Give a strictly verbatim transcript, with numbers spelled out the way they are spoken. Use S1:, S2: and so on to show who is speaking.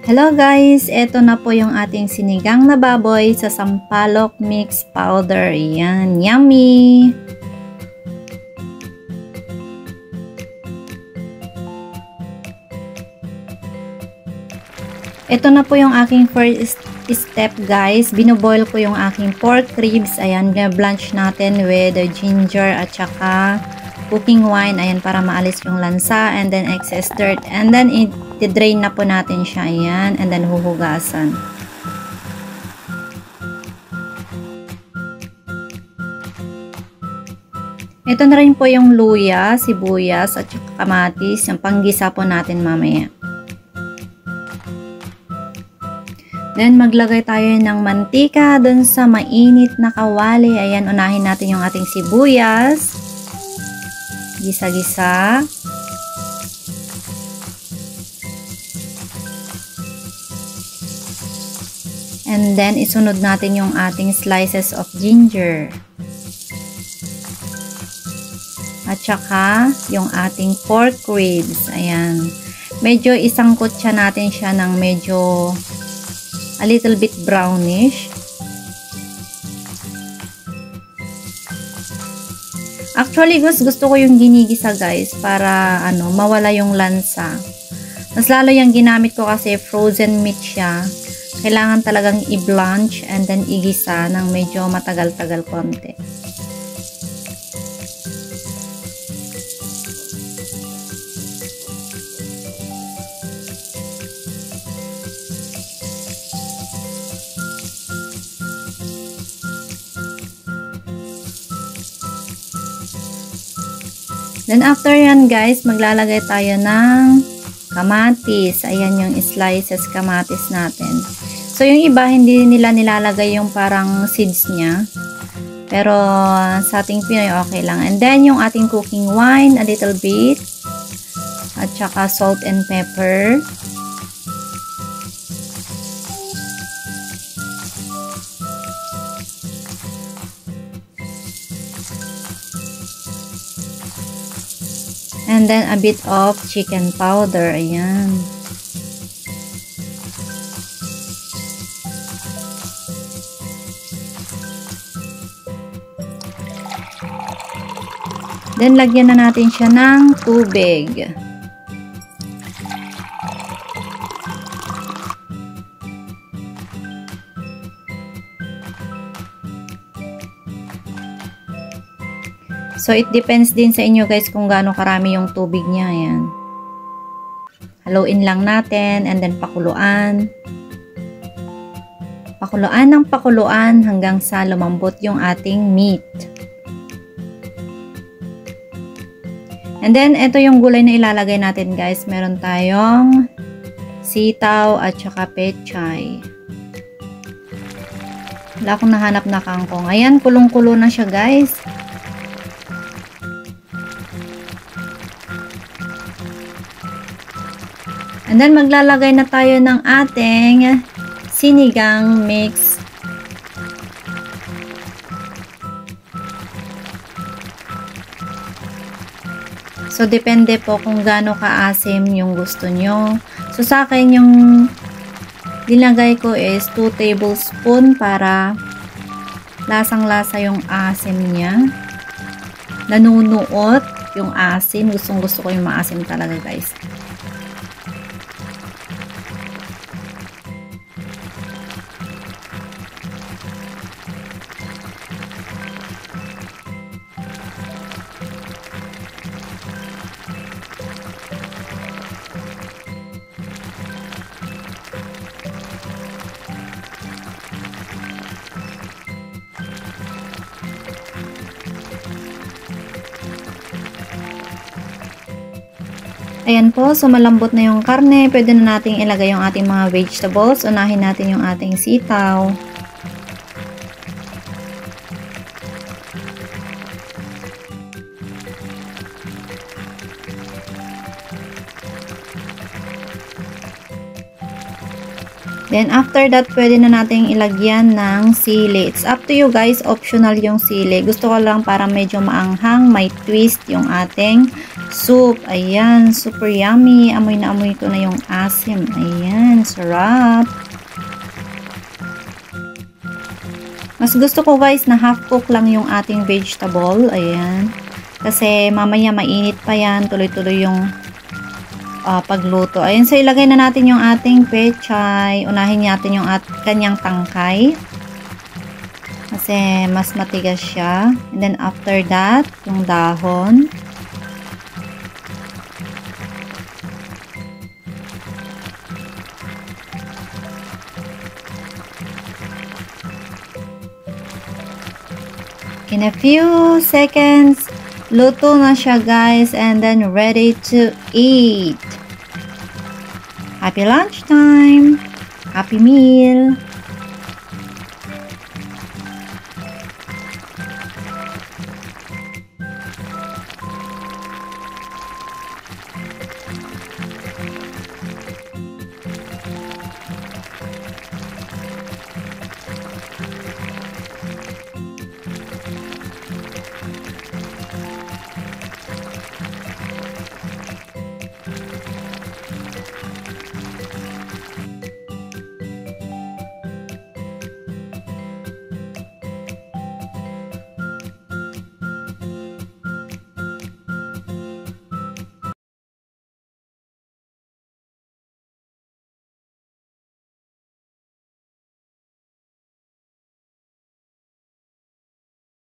S1: Hello guys, eto na po yung ating sinigang na baboy sa sampalok mix powder. Yan, yummy! Ito na po yung aking first step guys. Binoboil ko yung aking pork ribs. Ayan, blanch natin with ginger at saka cooking wine. Ayan, para maalis yung lansa and then excess dirt. And then i-drain na po natin siya. Ayan, and then huhugasan. Ito na rin po yung luya, sibuyas at saka kamatis. Yung panggisa po natin mamaya. Then, maglagay tayo ng mantika dun sa mainit na kawali. Ayan, unahin natin yung ating sibuyas. Gisa-gisa. And then, isunod natin yung ating slices of ginger. At saka, yung ating pork ribs. Ayan. Medyo isangkot siya natin siya ng medyo a little bit brownish. Actually, guys, gusto ko yung ginigisa guys para ano, mawala yung lansa. Mas lalo yung ginamit ko kasi frozen meat siya. Kailangan talagang i-blanch and then igisa ng medyo matagal-tagal konti. Then after yan guys, maglalagay tayo ng kamatis. Ayan yung slices kamatis natin. So yung iba hindi nila nilalagay yung parang seeds niya. Pero sa ating Pinoy okay lang. And then yung ating cooking wine, a little bit. At saka salt and pepper. And then, a bit of chicken powder. Ayan. Then, lagyan na natin siya ng tubig. So, it depends din sa inyo guys kung gaano karami yung tubig niya. Ayan. Haluin lang natin and then pakuluan. Pakuluan ng pakuluan hanggang sa lumambot yung ating meat. And then, ito yung gulay na ilalagay natin guys. Meron tayong sitaw at saka pechay. Wala akong nahanap na kangkong. Ayan, kulong-kulo na siya guys. And then, maglalagay na tayo ng ating sinigang mix. So, depende po kung gaano kaasim yung gusto nyo. So, sa akin, yung dinagay ko is two tablespoons para lasang-lasa yung asim niya. Nanunuot yung asim. Gustong-gusto ko yung maasim talaga, guys. Ayan po, so malambot na yung karne. Pwede na nating ilagay yung ating mga vegetables. Unahin natin yung ating sitaw. Then, after that, pwede na natin ilagyan ng sili. It's up to you guys. Optional yung sili. Gusto ko lang para medyo maanghang, may twist yung ating soup. Ayan, super yummy. Amoy na amoy ko na yung asim. Ayan, sarap. Mas gusto ko guys na half cook lang yung ating vegetable. Ayan. Kasi mamaya mainit pa yan. Tuloy-tuloy yung Uh, pagluto. Ayun, so ilagay na natin yung ating pechay. Unahin natin yung at kanyang tangkay. Kasi mas matigas siya. And then after that, yung dahon. In a few seconds, luto na siya guys, and then ready to eat. Happy lunchtime! Happy meal!